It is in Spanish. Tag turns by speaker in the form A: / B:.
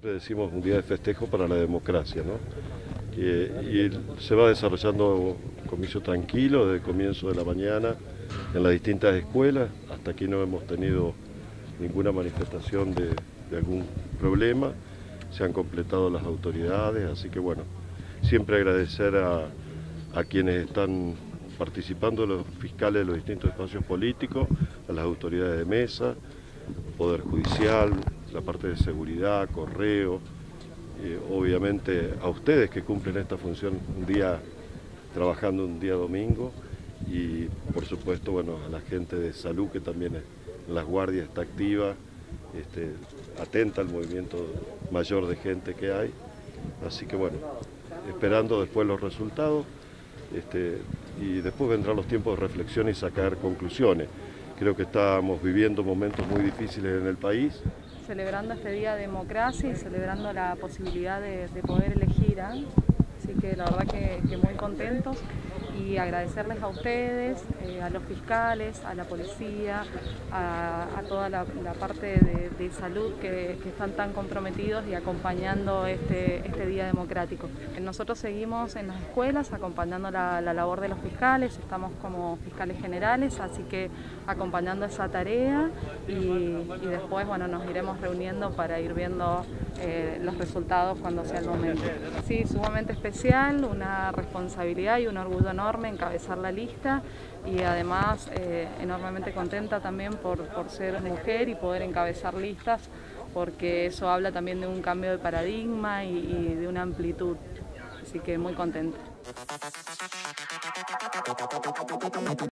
A: Siempre decimos un día de festejo para la democracia, ¿no? Y se va desarrollando un comienzo tranquilo desde el comienzo de la mañana en las distintas escuelas. Hasta aquí no hemos tenido ninguna manifestación de algún problema. Se han completado las autoridades, así que bueno, siempre agradecer a quienes están participando, los fiscales de los distintos espacios políticos, a las autoridades de mesa, Poder Judicial, la parte de seguridad, correo, obviamente a ustedes que cumplen esta función un día trabajando, un día domingo, y por supuesto, bueno, a la gente de salud que también en las guardias está activa, atenta al movimiento mayor de gente que hay. Así que bueno, esperando después los resultados, y después vendrán los tiempos de reflexión y sacar conclusiones. Creo que estamos viviendo momentos muy difíciles en el país.
B: Celebrando este día de democracia y celebrando la posibilidad de poder elegir, ¿eh? Así que la verdad que muy contentos, y agradecerles a ustedes, a los fiscales, a la policía, a toda la parte de salud que están tan comprometidos y acompañando este día democrático. Nosotros seguimos en las escuelas acompañando la labor de los fiscales, estamos como fiscales generales, así que acompañando esa tarea, y después bueno, nos iremos reuniendo para ir viendo los resultados cuando sea el momento. Sí, sumamente especial, una responsabilidad y un orgullo enorme encabezar la lista, y además enormemente contenta también por ser mujer y poder encabezar listas, porque eso habla también de un cambio de paradigma y de una amplitud, así que muy contenta.